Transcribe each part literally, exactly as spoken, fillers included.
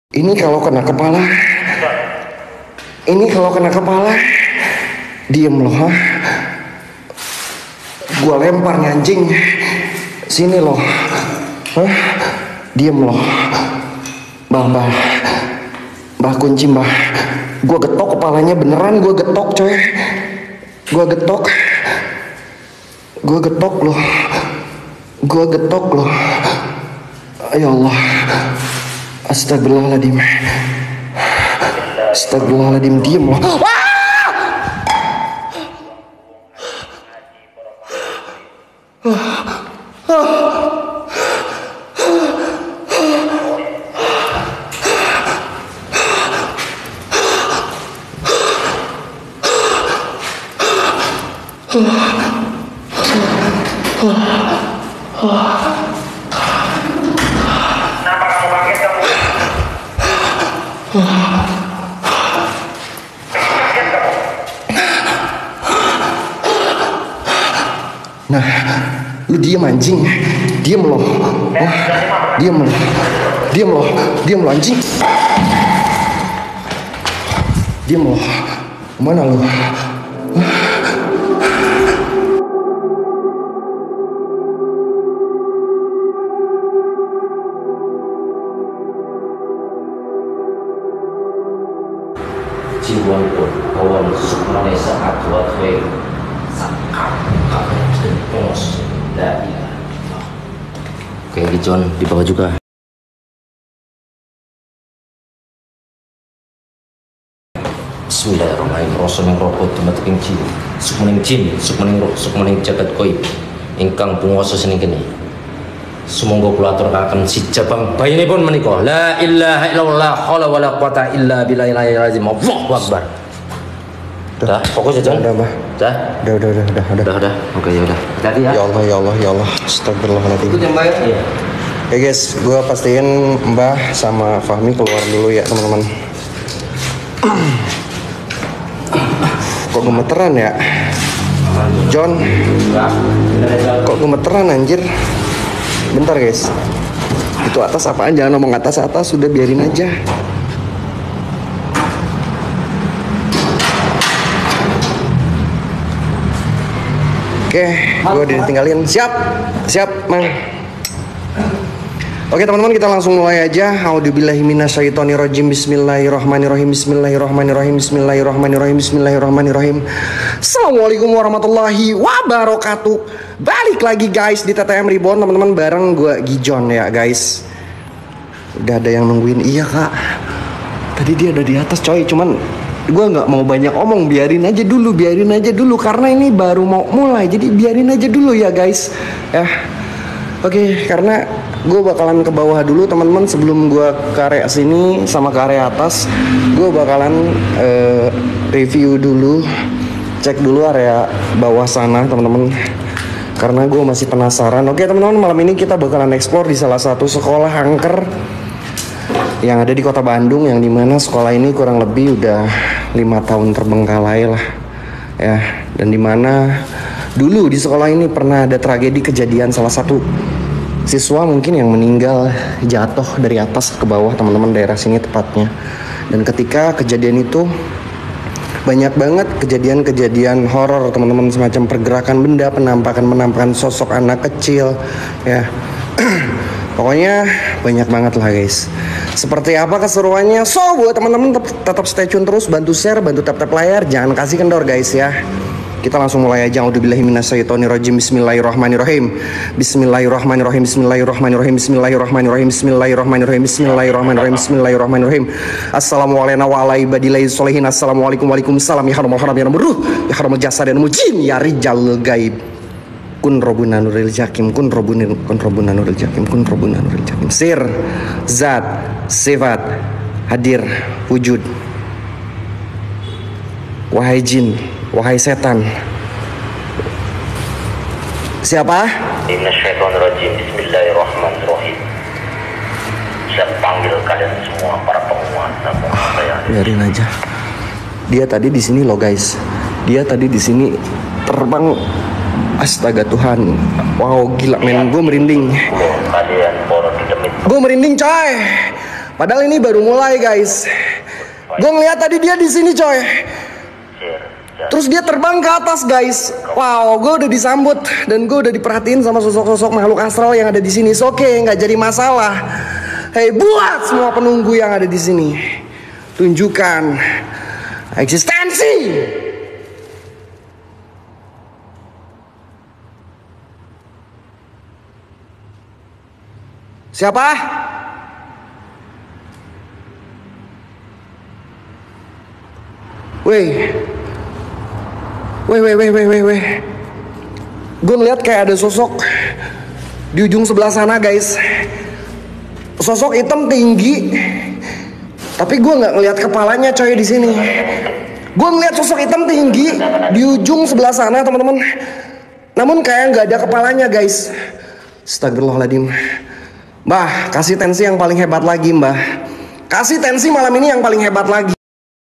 Ini kalau kena kepala, ini kalau kena kepala, diem loh, ha? Gua lempar nih anjing, sini loh, hah? Diem loh, bah bah, bah kunci bah, gua getok kepalanya beneran, gua getok coy, gua getok, gua getok loh, gua getok loh, ya Allah. Astagfirullahaladzim. Astagfirullahaladzim, diem loh. Nah, lu diem anjing, diem loh, wah, diem loh, diem loh, diem loh anjing, diem loh, mana lu? Jiwan pun kawan sukmane saat buat way sakap kakak dan pos dari. Oke, John di bawah juga. Bismillahirrahmanirrahim. Rasul yang robot temat-temat jin, sukmaning jin, sukmaning roh, sukmaning jagat koi, ingkang penguasa sening kene. Sumangga kula aturaken sijabang bayanipun menika la ilaha illallah haula wala quwata illa billahil azim. Allahu akbar. Udah, fokus ya, John. Udah, Mbah. Udah. Udah, udah, udah, udah, Udah, udah. Oke, ya udah. Hati-hati ya. Ya Allah, ya Allah, ya Allah. Astagfirullahaladzim. Itu yang bayar. Iya. Oke guys, gue pastiin Mbah sama Fahmi keluar dulu ya teman-teman. Kok gemeteran ya, John? Kok gemeteran anjir? Bentar guys. Itu atas apaan? Jangan ngomong atas-atas, sudah biarin aja. Oke, gue udah ditinggalin. Siap, siap, Mang. Oke teman-teman, kita langsung mulai aja. A'udzubillahi minasyaitonirrajim. Bismillahirrahmanirrahim. Bismillahirrahmanirrahim. Bismillahirrahmanirrahim. Bismillahirrahmanirrahim. Assalamualaikum warahmatullahi wabarakatuh. Balik lagi guys di T T M Reborn teman-teman, bareng gue Gijon ya guys. Udah ada yang nungguin. Iya kak, tadi dia ada di atas coy. Cuman gue nggak mau banyak omong, biarin aja dulu, biarin aja dulu karena ini baru mau mulai. Jadi biarin aja dulu ya guys. Ya. Oke, karena gue bakalan ke bawah dulu teman-teman sebelum gue ke area sini sama ke area atas. Gue bakalan uh, review dulu, cek dulu area bawah sana teman-teman, karena gue masih penasaran. Oke teman-teman, malam ini kita bakalan explore di salah satu sekolah angker yang ada di kota Bandung, yang dimana sekolah ini kurang lebih udah lima tahun terbengkalai lah ya, dan dimana dulu di sekolah ini pernah ada tragedi kejadian salah satu siswa mungkin yang meninggal jatuh dari atas ke bawah teman-teman, daerah sini tepatnya. Dan ketika kejadian itu banyak banget kejadian-kejadian horor teman-teman, semacam pergerakan benda, penampakan-penampakan sosok anak kecil ya. Pokoknya banyak banget lah guys. Seperti apa keseruannya? So buat teman-teman tetap stay tune terus, bantu share, bantu tap-tap layar, jangan kasih kendor guys ya. Kita langsung mulai aja. A'udzubillahi minasyaitonirrajim. Bismillahirrahmanirrahim. Bismillahirrahmanirrahim. Bismillahirrahmanirrahim. Bismillahirrahmanirrahim. Bismillahirrahmanirrahim. Bismillahirrahmanirrahim. Bismillahirrahmanirrahim. Assalamualaikum warahmatullahi wabarakatuh. Assalamualaikum waalaikumsalam. Ya haramul haram ya haramul ya haramul jasad dan mujin ya rijal gaib. Kun robuna nuril jakim. Kun robuna kun robuna nuril jakim. Kun robuna nuril jakim. Sir, zat, sifat, hadir, wujud. Wahai jin, wahai setan. Siapa? Minasyaitonirrajim. Bismillahirrahmanirrahim. Saya panggil kalian semua para penguasa. Biarin aja. Dia tadi di sini loh guys. Dia tadi di sini terbang. Astaga Tuhan. Wow gila men, gue merinding. Kalian boros di demit. Gue merinding coy. Padahal ini baru mulai guys. Gue ngeliat tadi dia di sini coy. Terus dia terbang ke atas guys. Wow, gue udah disambut dan gue udah diperhatiin sama sosok-sosok makhluk astral yang ada di sini. Oke, okay, nggak jadi masalah. Hei, buat semua penunggu yang ada di sini, tunjukkan eksistensi. Siapa? Weh, weh, weh, weh, weh, weh, weh. Gue ngeliat kayak ada sosok di ujung sebelah sana guys. Sosok hitam tinggi, tapi gue nggak ngeliat kepalanya coy di sini. Gue ngeliat sosok hitam tinggi di ujung sebelah sana teman-teman. Namun kayak nggak ada kepalanya guys. Astagfirullahaladzim. Mbah, kasih tensi yang paling hebat lagi mbah. Kasih tensi malam ini yang paling hebat lagi.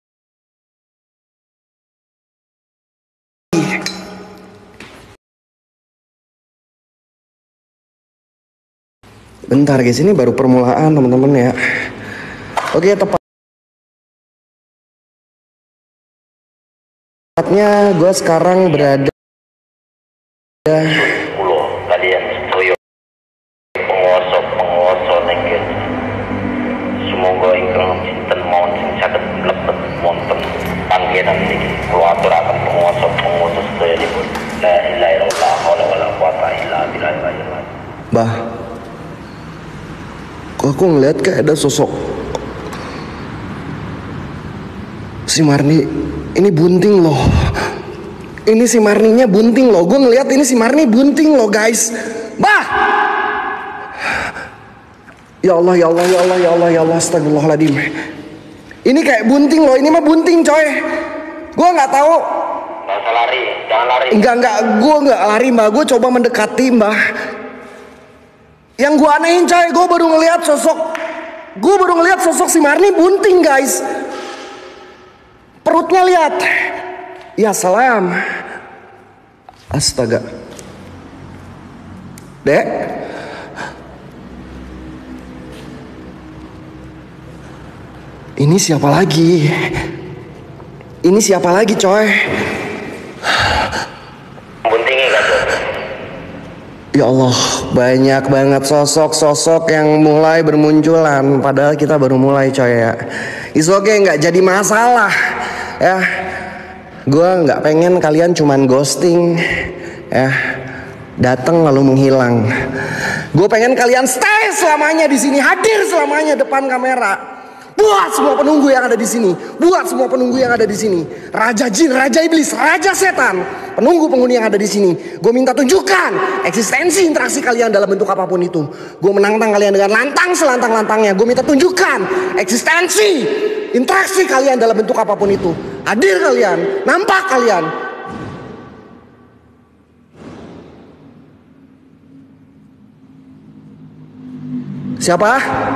Bentar guys, ini baru permulaan teman-teman ya. Oke, tepatnya gue sekarang berada kalian setuju penguasa penguasa nengen. Semoga ingkang cinten mohon sing saged mlebet wonten panggenan niki. Kula aturaken penguasa penguasa sedayanipun. La ilaha illallah wala quwata illa billah. Bah, kok aku ngeliat kayak ada sosok si Marni. Ini bunting loh. Ini si Marninya bunting loh. Gue ngeliat ini si Marni bunting loh guys. Bah, ya Allah, ya Allah, ya Allah, ya Allah, ya Allah, astagfirullahaladzim. Ini kayak bunting loh. Ini mah bunting coy. Gue nggak tahu. Nggak usah lari, jangan lari. Enggak, enggak, gue nggak lari mbak. Gue coba mendekati mbak. Yang gue anehin coy, gue baru ngeliat sosok, gue baru ngeliat sosok si Marni bunting guys. Perutnya lihat. Ya salam. Astaga. Dek. Ini siapa lagi? Ini siapa lagi coy? Buntingnya kan tuh. Ya Allah, banyak banget sosok-sosok yang mulai bermunculan. Padahal kita baru mulai coy ya. It's okay, nggak jadi masalah ya. Gue nggak pengen kalian cuman ghosting ya, datang lalu menghilang. Gue pengen kalian stay selamanya di sini, hadir selamanya depan kamera. Buat semua penunggu yang ada di sini, buat semua penunggu yang ada di sini, raja jin, raja iblis, raja setan, penunggu-penghuni yang ada di sini, gue minta tunjukkan eksistensi interaksi kalian dalam bentuk apapun itu. Gue menantang kalian dengan lantang selantang-lantangnya. Gue minta tunjukkan eksistensi interaksi kalian dalam bentuk apapun itu. Hadir kalian, nampak kalian. Siapa?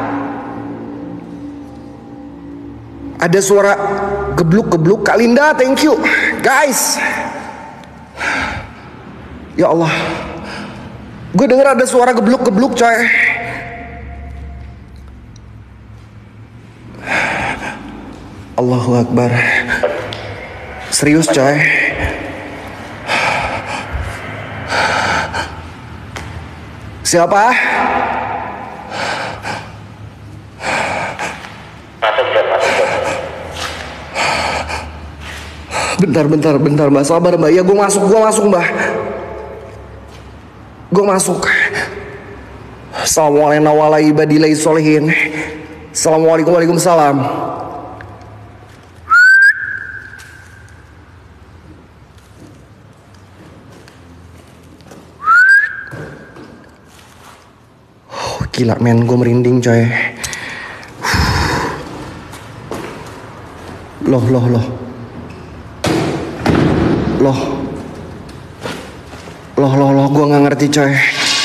Ada suara gebluk-gebluk. Kak Linda, thank you guys. Ya Allah, gue denger ada suara gebluk-gebluk coy. Allahu Akbar. Serius coy. Siapa? Masuk John, masuk John. Bentar, bentar, bentar mbak, sabar mbak. Ya gue masuk, gue masuk mbak. Gue masuk. Assalamualaikum warahmatullahi wabarakatuh. Assalamualaikum, waalaikumsalam. Oh, gila men, gue merinding coy. Loh, loh, loh. Loh. Loh, loh, loh, gue gak ngerti coy.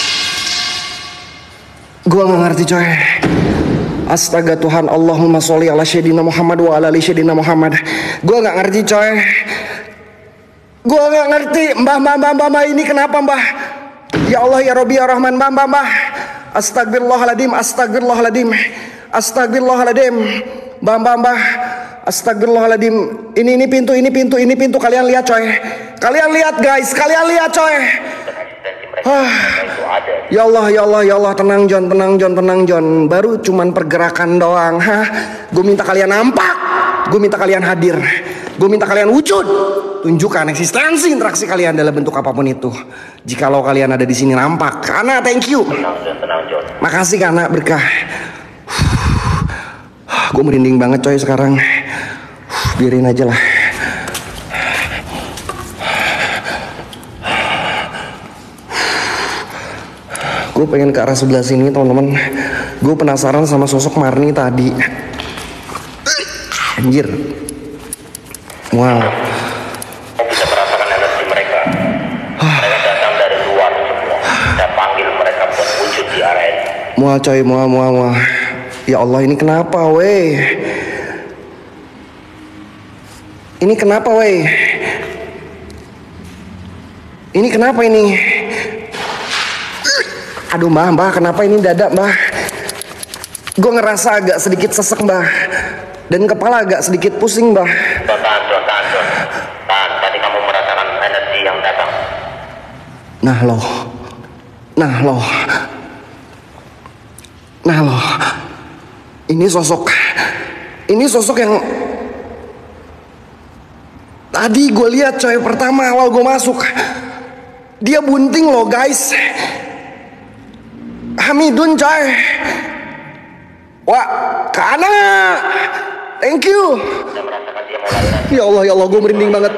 Gue gak ngerti coy. Astaga Tuhan, Allahumma sholli ala sayyidina Muhammad wa ala ali sayyidina Muhammad. Gue gak ngerti coy. Gue gak ngerti. Mbah, mbah, mbah, mbah, mbah, ini kenapa mbah? Ya Allah, ya Rabbi, ya Rahman, mbah, mbah, mbah. Astagfirullahaladzim, astagfirullahaladzim. Astagfirullahaladzim. Mbah, mbah, mbah. Astagfirullahaladzim. Ini ini pintu, ini pintu, ini pintu. Kalian lihat coy. Kalian lihat guys, kalian lihat coy. Ah. Ya Allah, ya Allah, ya Allah. Tenang John, tenang John, tenang John. Baru cuman pergerakan doang. Hah? Gue minta kalian nampak. Gue minta kalian hadir. Gue minta kalian wujud. Tunjukkan eksistensi interaksi kalian dalam bentuk apapun itu. Jikalau kalian ada di sini nampak. Karena thank you. Tenang John, tenang John. Makasih karena berkah. Gue merinding banget coy sekarang. Biarin aja lah. Gue pengen ke arah sebelah sini teman-teman. Gue penasaran sama sosok Marni tadi. Anjir. Wow. Kau bisa merasakan energi mereka. Mereka datang dari luar semua. Saya panggil mereka buat wujud di area ini. Mual coy, mual, mual, mual. Ya Allah, ini kenapa weh? Ini kenapa weh? Ini kenapa ini? Aduh mbah, mbah, kenapa ini dada mbah? Gue ngerasa agak sedikit sesek mbah. Dan kepala agak sedikit pusing mbah. Tahan, tahan, tahan, tahan. Tadi kamu merasakan energi yang datang. Nah loh. Nah loh. Nah loh. Ini sosok. Ini sosok yang tadi gue lihat coy pertama awal gue masuk. Dia bunting loh guys. Hamidun coy. Wah, Kana. Thank you. Saya merasakan dia mau lari. Ya Allah, ya Allah, gue merinding banget.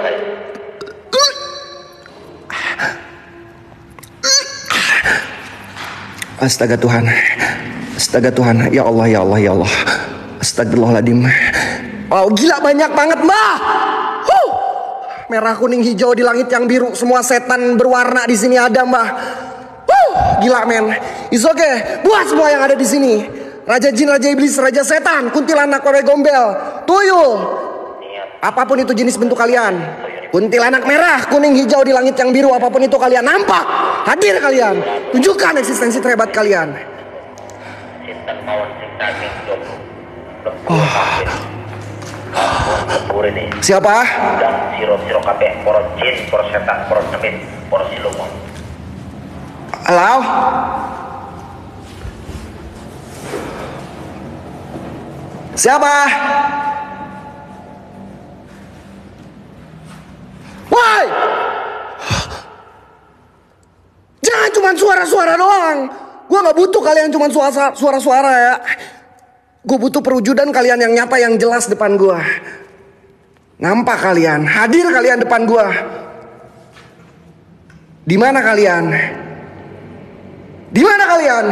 Astaga Tuhan. Astaga Tuhan. Ya Allah, ya Allah, ya Allah. Astagfirullahaladzim. Wow, gila banyak banget, Mbah. Huh. Merah, kuning, hijau di langit yang biru. Semua setan berwarna di sini ada, Mbah. Huh. Gila, men. It's okay. Buat semua yang ada di sini. Raja jin, raja iblis, raja setan, kuntilanak, wewe gombel, tuyul. Apapun itu jenis bentuk kalian. Kuntilanak merah, kuning, hijau di langit yang biru, apapun itu kalian nampak. Hadir kalian. Tunjukkan eksistensi terhebat kalian. Oh. Siapa? Siro siro kabeh, poro jin, poro setan, poro demit, poro siluman. Halo? Siapa? Woi! Jangan cuma suara-suara doang. Gua nggak butuh kalian cuma suara-suara ya. Gue butuh perwujudan kalian yang nyata, yang jelas depan gua. Nampak kalian, hadir kalian depan gua. Di mana kalian? Di mana kalian?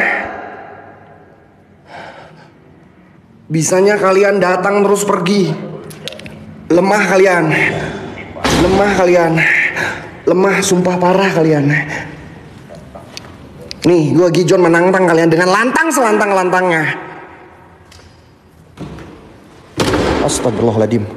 Bisanya kalian datang terus pergi. Lemah kalian. Lemah kalian. Lemah, sumpah parah kalian. Nih, gue Gijon menantang kalian dengan lantang selantang-lantangnya. Astagfirullahaladzim.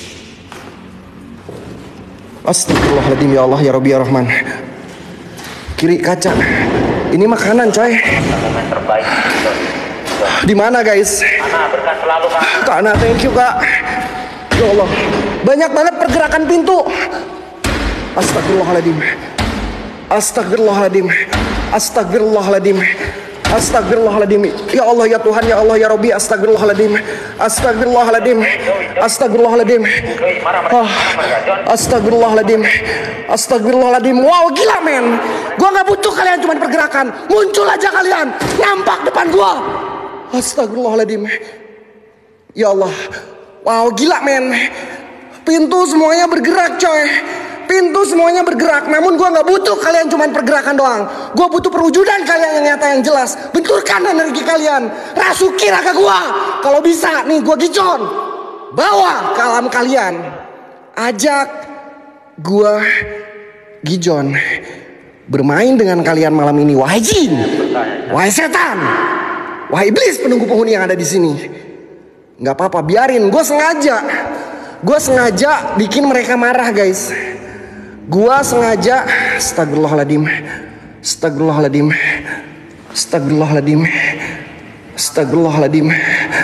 Astagfirullahaladzim, ya Allah, ya Rabbi, ya Rahman. Kiri kaca. Ini makanan coy. Momen terbaik. Di mana guys? Ana, berkah selalu kak. Kana, thank you kak. Ya Allah, banyak banget pergerakan pintu. Astagfirullahaladzim. Astagfirullahaladzim. Astagfirullahaladzim. Astagfirullahaladzim. Ya Allah, ya Tuhan, ya Allah, ya Rabbi. Astagfirullahaladzim. Astagfirullahaladzim. Astagfirullahaladzim. Oh, astagfirullahaladzim. Astagfirullahaladzim. Wow, gila men. Gua nggak butuh kalian cuma pergerakan. Muncul aja kalian. Nampak depan gua. Astagfirullahaladzim. Ya Allah. Wow, gila men. Pintu semuanya bergerak coy. Pintu semuanya bergerak. Namun gue gak butuh kalian cuma pergerakan doang. Gue butuh perwujudan kalian yang nyata, yang jelas. Benturkan energi kalian. Rasuki raga gue. Kalau bisa nih gue Gijon. Bawa ke alam kalian. Ajak gue Gijon bermain dengan kalian malam ini. Wahai jin, wahai setan, wahai iblis penunggu penghuni yang ada di sini. Nggak apa-apa, biarin. Gue sengaja, gue sengaja bikin mereka marah, guys. Gue sengaja, astagfirullahaladzim, astagfirullahaladzim, astagfirullahaladzim, astagfirullahaladzim,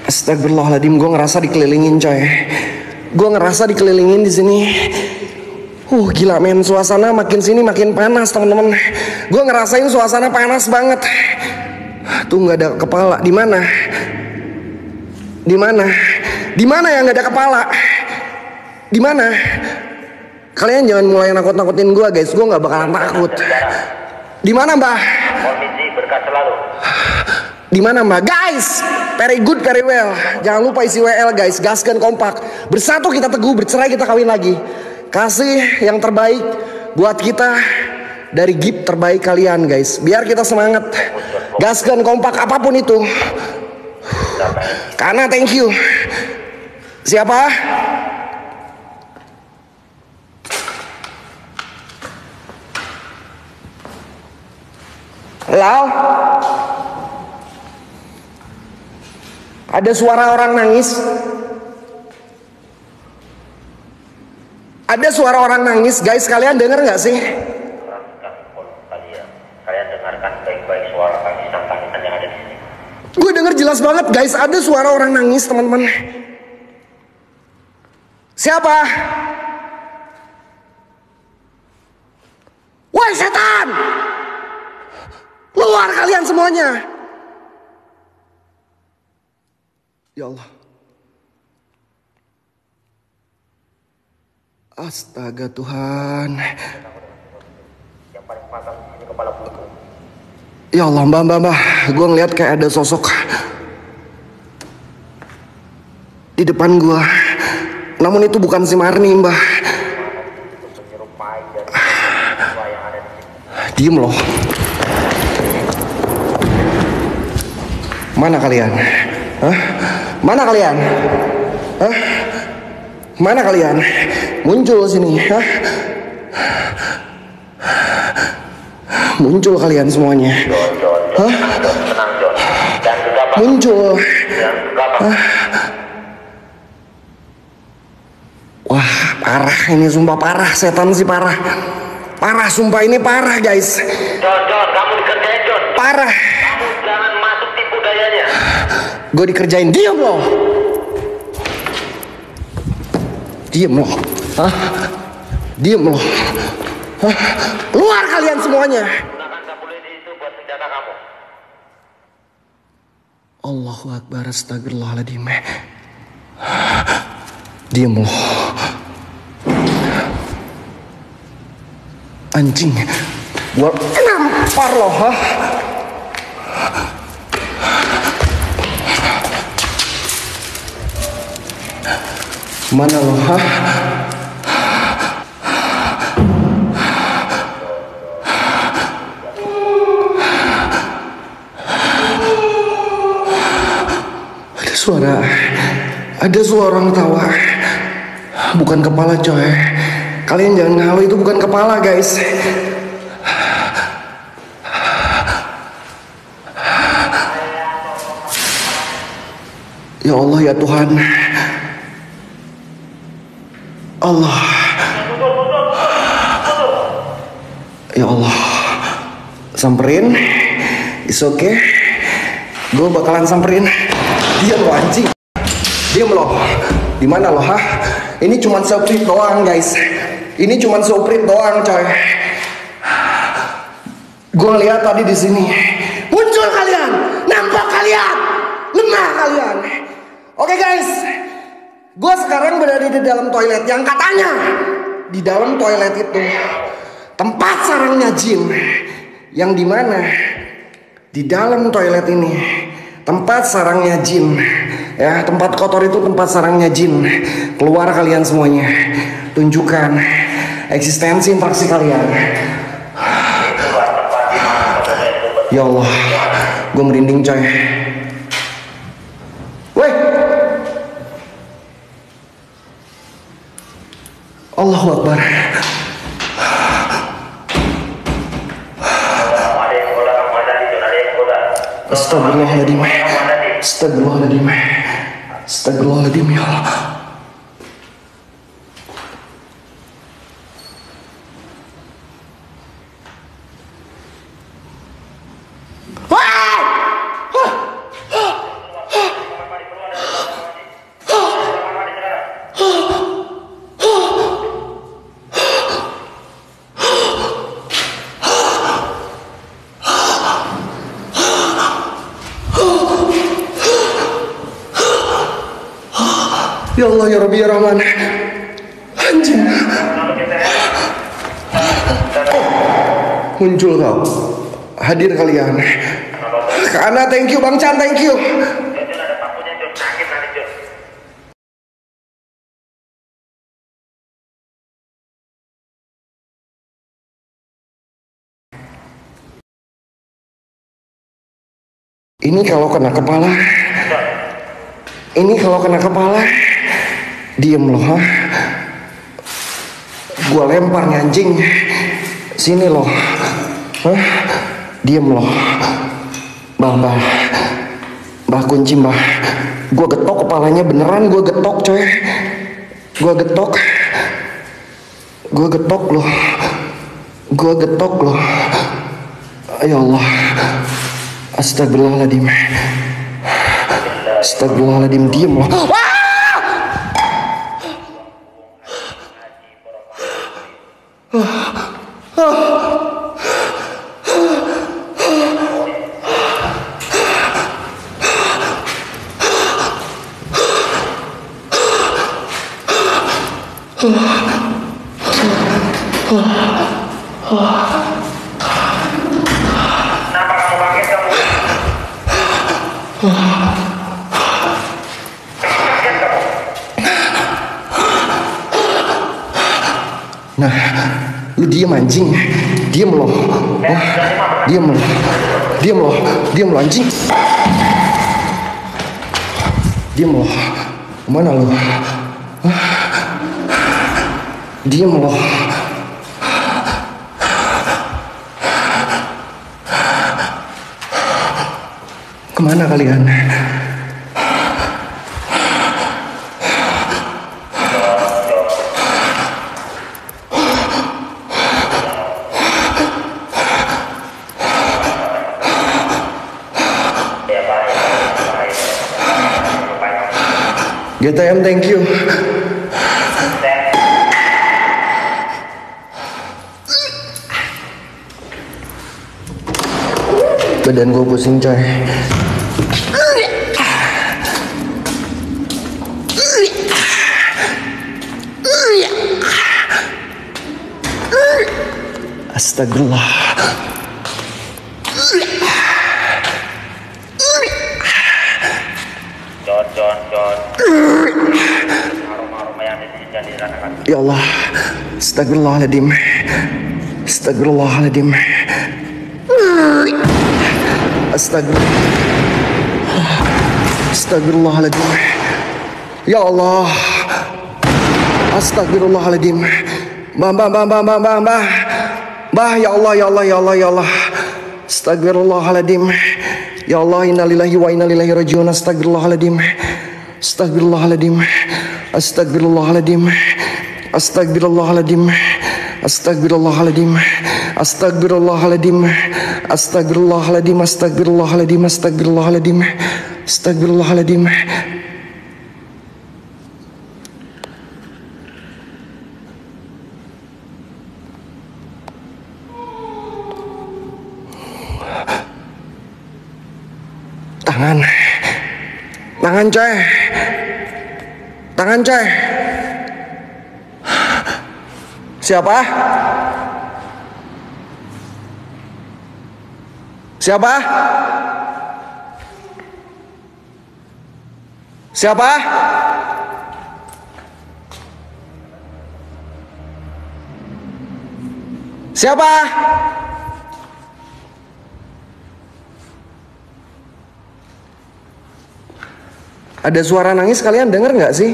Astagfirullahaladzim, gue ngerasa dikelilingin coy. Gue ngerasa dikelilingin di sini. Uh gila men, suasana makin sini makin panas teman-teman. Gue ngerasain suasana panas banget. Tuh nggak ada kepala. Di mana? Di mana? Di mana yang nggak ada kepala? Di mana? Kalian jangan mulai nakut-nakutin gue guys. Gue nggak bakalan takut. Di mana mbah? Komisi berkat selalu. Di mana mbak? Guys, very good, very well. Jangan lupa isi W L guys, gaskan kompak. Bersatu kita teguh, bercerai kita kawin lagi. Kasih yang terbaik buat kita dari gift terbaik kalian guys. Biar kita semangat. Gaskan kompak apapun itu. Karena thank you. Siapa? Halo? Ada suara orang nangis. Ada suara orang nangis, guys. Kalian dengar nggak sih? Kalian dengarkan baik-baik suara tangisan tangisan yang ada di sini. Gue dengar jelas banget, guys. Ada suara orang nangis, teman-teman. Siapa? Woi setan! Keluar kalian semuanya! Ya Allah. Astaga Tuhan. Ya Allah mbak mbak mbak. Gue ngeliat kayak ada sosok di depan gue. Namun itu bukan si Marni mbak. Diem loh. Mana kalian? Hah? Mana kalian? Hah? Mana kalian? Muncul sini, hah? Muncul kalian semuanya. Hah? Muncul. Hah? Wah, parah ini sumpah parah, setan sih parah. Parah sumpah ini parah, guys. John, John, kamu dikerjain, John. Parah. Kamu jangan masuk tipu dayanya. Gue dikerjain, diem loh. Diem loh. Hah? Diem loh. Hah? Keluar kalian semuanya. Gunakan kapulidi itu buat senjata kamu. Allahu Akbar, astagfirullahaladzim. Diem loh. Anjing. Gua nampar loh, hah? Mana lo, hah? Ada suara, ada suara orang tawa. Bukan kepala coy. Kalian jangan ngalu, itu bukan kepala guys. Ya Allah ya Tuhan. Allah. Ya Allah. Samperin. It's okay. Gue bakalan samperin. Diam lo anjing. Diam lo. Di mana lo, hah? Ini cuman soprit doang guys. Ini cuman soprit doang coy. Gue lihat tadi di sini. Muncul kalian. Nampak kalian. Lemah kalian. Oke guys. Gue sekarang berada di dalam toilet yang katanya di dalam toilet itu tempat sarangnya jin. Yang dimana di dalam toilet ini tempat sarangnya jin. Ya, tempat kotor itu tempat sarangnya jin. Keluar kalian semuanya. Tunjukkan eksistensi interaksi kalian. Ya Allah, gue merinding coy. Woi, Allahu Akbar. Astagfirullahaladzim. Astagfirullahaladzim. Astagfirullahaladzim ya Allah. Ya Allah ya Rabbi ya Rahman. Anjing. Muncul kau. Hadir kalian. Karena thank you Bang Chan, thank you. Ini kalau kena kepala, ini kalau kena kepala, diem loh, ha? Gua lempar nih anjing, sini loh, hah? Diem loh, bah bah, bah kunci bah, gua getok kepalanya beneran, gua getok coy, gua getok, gua getok loh, gua getok loh, ya Allah. Astagfirullahaladzim. Astagfirullahaladzim. Diem loh. Nah, lu diem anjing, diem loh, oh, diem loh, diem loh, diem loh anjing, diem loh, mana lu? Diem loh. Kemana kalian? G T M thank you. Badan gue pusing coy. Astagfirullah. John, John, John. Aroma-aroma yang dirasakan. Ya Allah. Astagfirullahaladzim. Astagfirullahaladzim. Astagfirullah. Astagfirullahaladzim. Ya Allah. Astagfirullahaladzim. Bah, bah, bah, bah, bah, bah, bah. Bah, ya Allah, ya Allah, ya Allah, ya Allah. Astagfirullahaladzim. Ya Allah, innalillahi wa inna ilaihi rajiun. Astagfirullahaladzim. Astagfirullahaladzim. Astagfirullahaladzim. Astagfirullahaladzim. Astagfirullahaladzim. Astagfirullahaladzim. Astagfirullahaladzim. Astagfirullahaladzim. Astagfirullahaladzim. Astagfirullahaladzim. Tangan, tangan coy, tangan coy. Siapa? Siapa? Siapa? Siapa? Ada suara nangis, kalian denger nggak sih?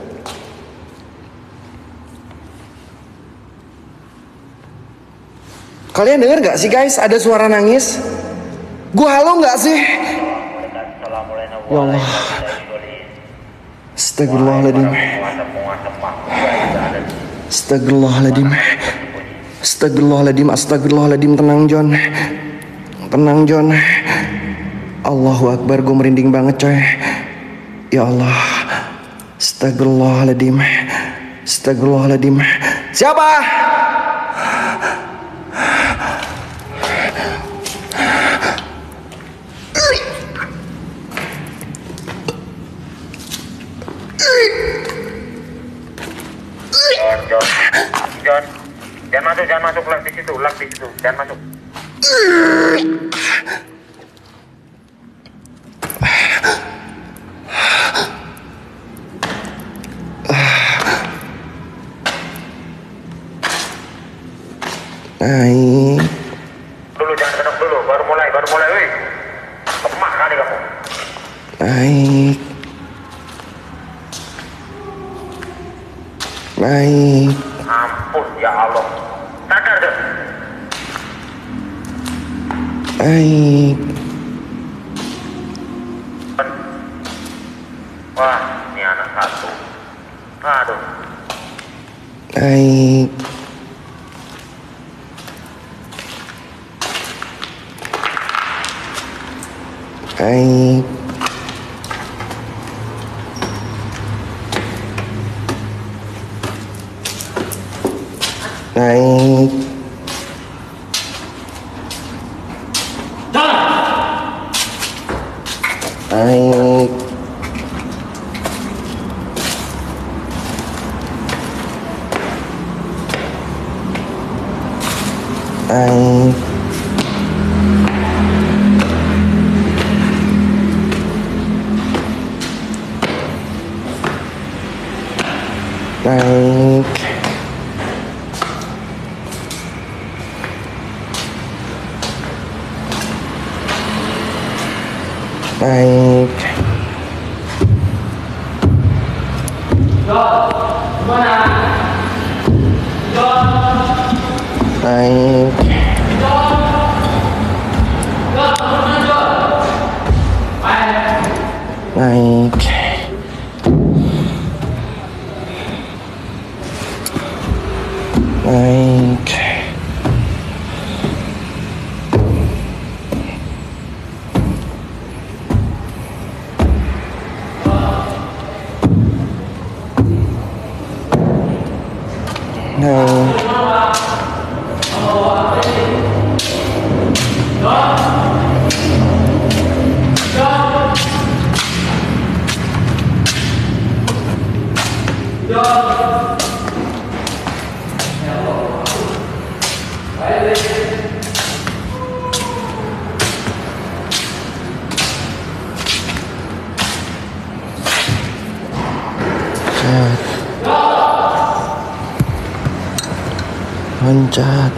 Kalian denger nggak sih guys? Ada suara nangis. Gua halo nggak sih? Ya Allah. Astagfirullahaladzim. Astagfirullahaladzim. Astagfirullahaladzim. Astagfirullahaladzim. Tenang John. Tenang John. Allahu Akbar. Gue merinding banget coy. Ya Allah. Astagfirullahaladzim. Astagfirullahaladzim. Siapa? situ, lock di situ, jangan masuk. Naik. Dulu jangan kedok dulu, baru mulai, baru mulai, woi. Lemah kali kamu. Naik. Naik. Ampun ya Allah. Sadar deh. Naik. Wah, ini anak satu. Aduh. Naik. Naik. Naik. Naik. Naik. Naik. Naik. Naik. Naik. Naik. Naik. Loncat.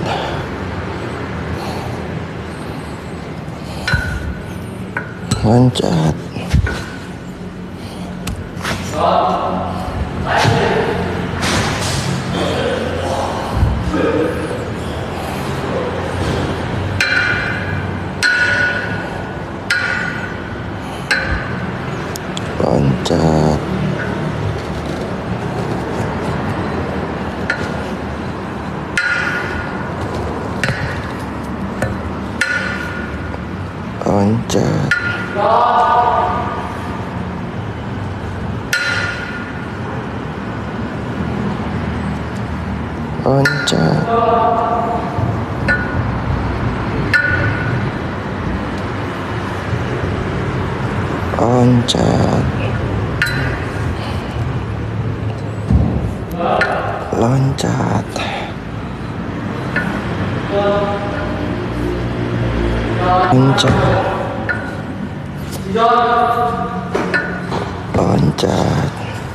Loncat. Loncat. Loncat. Loncat. Loncat. Loncat. Loncat. Loncat.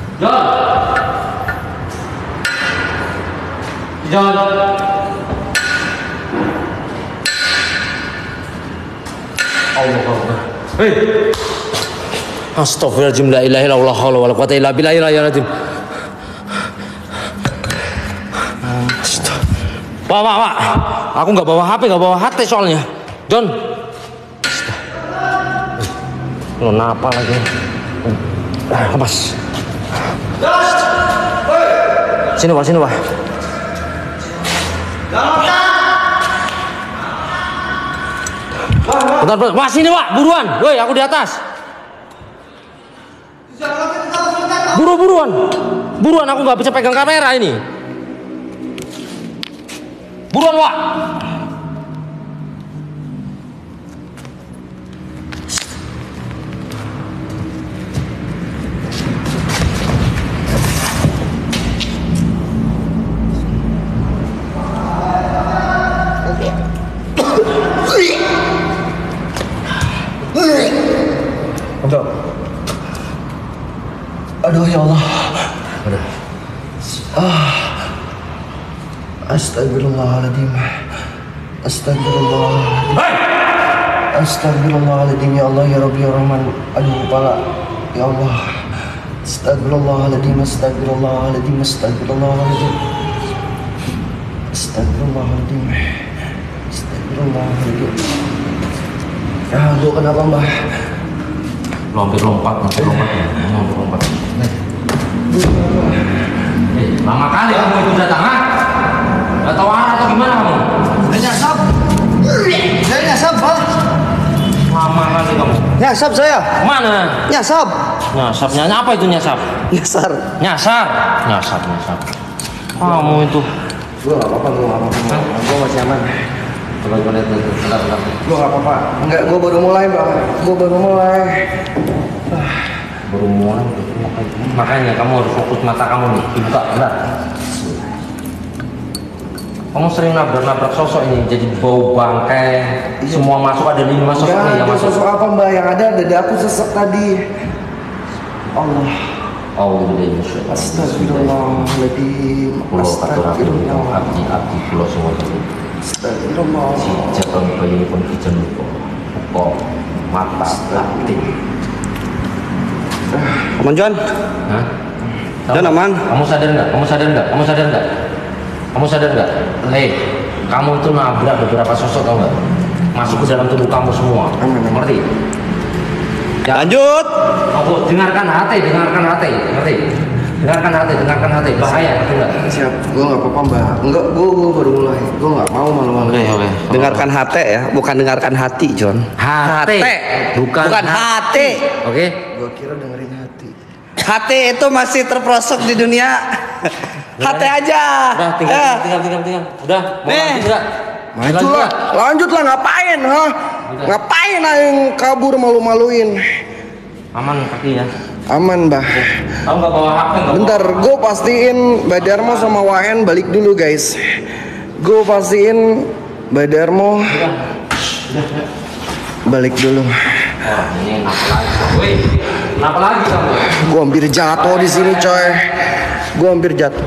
Allah Akbar. Hei. Astagfirullahaladzim, la ilaha illallah, la haula wala quwata illa billahil aliyyil azim. Wah, wah, wah. Aku nggak bawa H P, nggak bawa H T soalnya. John. Lo napa lagi? Lepas. Sini, Pak, sini, Pak. Bentar, bentar. Wah, sini, Pak. Buruan. Woi, aku di atas. Buru, buruan. Buruan, aku nggak bisa pegang kamera ini. Buruan, Wak. Udah. Aduh ya Allah. Udah. Ah. Astagfirullahaladzim. Astagfirullahaladzim. Hei! Astagfirullahaladzim ya Allah ya Rabbi ya Rahman. Aduh kepala. Ya Allah. Astagfirullahaladzim. Astagfirullahaladzim. Astagfirullahaladzim. Astagfirullahaladzim. Astagfirullahaladzim. Ah, gua kenapa mbah? Lo hampir lompat, hampir lompat ya. Lo hampir lompat. Eh, lama kali kamu itu datang, ha? Gak tahu arah atau gimana kamu? Saya nyasap. Saya nyasap, Pak. Lama kali kamu. Nyasap saya. Mana? Nyasap. Nyasap, nyasap. Apa itu nyasap? Nyasar. Nyasar. Nyasap, nyasap. Kamu itu. Gue gak apa-apa, gue gak apa-apa. Gue masih aman. Coba coba lihat, lihat, lihat, lihat. Gue gak apa-apa. Enggak, gue baru mulai, Bang. Gue baru mulai. Baru mulai. Makanya kamu harus fokus mata kamu nih. Dibuka, benar. Kamu sering nabrak-nabrak sosok ini, jadi bau bangkai. Iya. Semua masuk, ada lima sosok nih yang masuk. Sosok apa, Mbak? Yang ada dada aku sesek tadi. Allah. Astagfirullahaladzim. Astagfirullahaladzim. Astagfirullah. Abdi abdi pulau semua itu. Astagfirullah. Si jabang bayi pun kijan lupa. Kok mata abdi. Aman John? Hah? John aman? Kamu sadar nggak? Kamu sadar nggak? Kamu sadar nggak? Kamu sadar nggak? Hei, kamu itu nabrak beberapa sosok tau nggak? Masuk ke dalam tubuh kamu semua. Ngerti? Ya. Lanjut. Aku dengarkan hati, dengarkan hati, ngerti? Dengarkan hati, dengarkan hati. Bahaya, ngerti nggak? Siap. Gue nggak apa-apa, Mbak. Enggak, gue gue baru mulai. Gue nggak mau malu-malu. Oke, oke. Dengarkan hati ya, bukan dengarkan hati, John. Hati, bukan, bukan hati. Oke? Gue kira dengerin hati. Hati itu masih terperosok di dunia. Hati aja. Udah, tinggal, Eh. tinggal, tinggal, tinggal. Udah, mau Nih. lanjut nggak? Maju lah, lanjut lah, ngapain, ha? Ngapain aing kabur malu-maluin? Aman kakinya. Aman, Bah. Kamu nggak bawa H P nggak? Bentar, gue pastiin Badarmo sama Wahen balik dulu, guys. Gue pastiin Badarmo balik dulu. Wah, ini kenapa lagi? Woi, kenapa lagi kamu? Gue hampir jatuh di sini, coy. Gue hampir jatuh.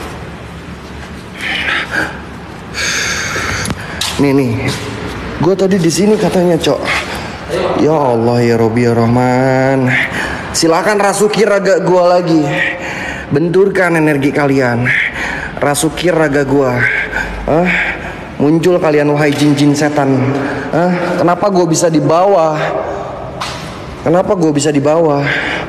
Nih nih, gue tadi di sini katanya, Cok. Ya Allah ya Robbi ya Rahman. Silakan rasuki raga gue lagi. Benturkan energi kalian. Rasuki raga gue. Ah, muncul kalian wahai jin-jin setan. Ah, kenapa gue bisa di bawah? Kenapa gue bisa di bawah?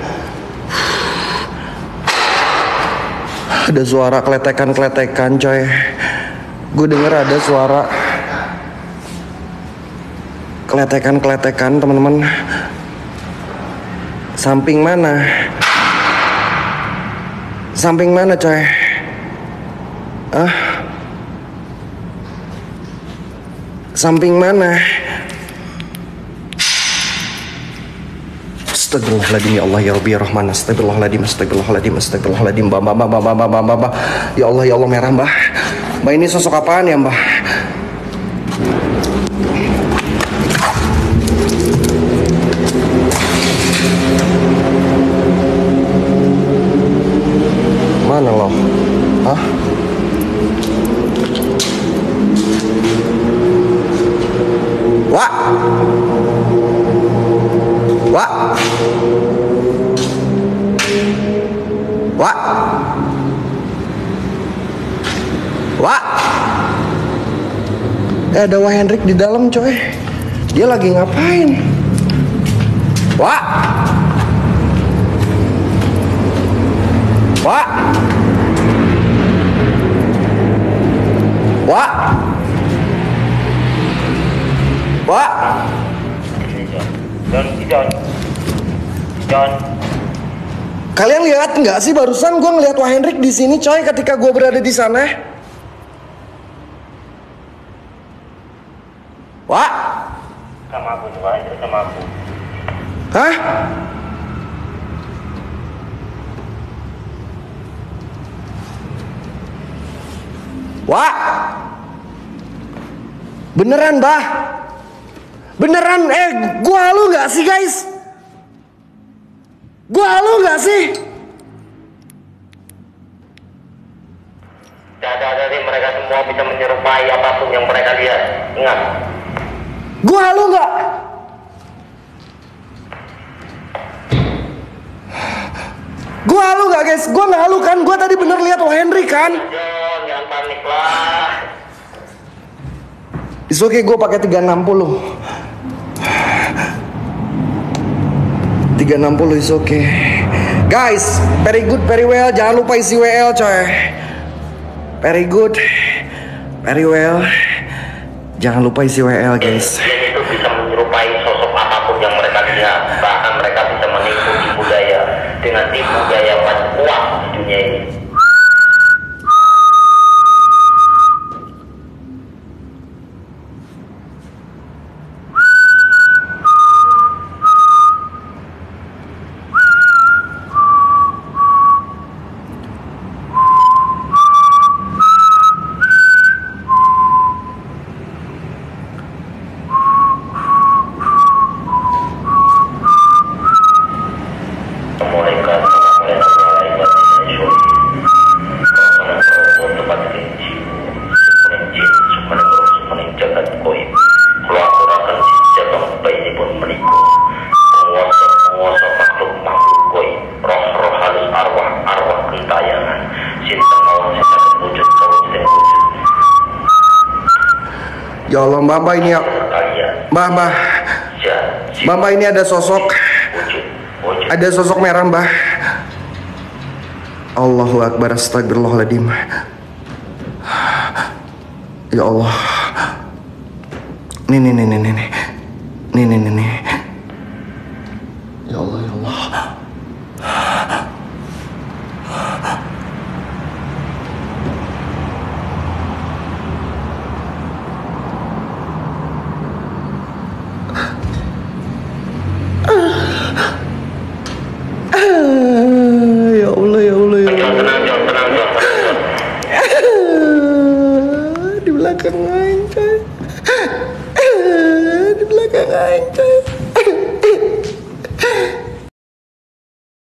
Ada suara kletekan-kletekan, coy. Gue denger ada suara kletekan-kletekan, teman-teman. Samping mana? Samping mana, coy? Ah? Samping mana? Astagfirullahaladzim ya Allah ya Rabbi ya Rahman. Astagfirullahaladzim, astagfirullahaladzim, astagfirullahaladzim. Mbak, mbak, mbak, mbak, mbak, mbak, mbak, mbak. Ya Allah ya Allah, merah, Mbah. Mbak, ini sosok apaan ya, Mbah? Mana lo? Hah? Wah! Wah! Wah! Wah! Eh, ada Wah Hendrik di dalam, coy. Dia lagi ngapain? Wah! Wah! Wah! Wah! John, John, John. Kalian lihat nggak sih barusan gue ngeliat Wah Hendrik di sini, coy, ketika gue berada di sana? Wah! Sama aku coba itu sama aku. Hah? Wah! Beneran, Bah? Beneran, eh, gua halu nggak sih, guys? Gua halu nggak sih? Dada dari mereka semua bisa menyerupai apapun yang mereka lihat. Ingat. Gua halu nggak? Gua halu nggak guys? Gua nggak halu kan? Gua tadi bener lihat Oh Henry kan? John, jangan panik lah. It's okay, gue pakai tiga enam puluh. tiga enam puluh is okay. Guys, very good, very well. Jangan lupa isi W L coy. Very good, very well. Jangan lupa isi W L guys. Jin itu bisa menyerupai sosok apapun yang mereka lihat. Bahkan mereka bisa mengikuti budaya dengan tipu daya paling kuat di dunia ini. Ya Allah, Mbak, Mbak ini ya. Mbak, Mbak. Mbak, Mbak ini ada sosok. Ada sosok merah, Mbak. Allahu Akbar, astagfirullahaladzim. Ya Allah. Nih, nih, nih, nih, nih. Nih, nih, nih, nih.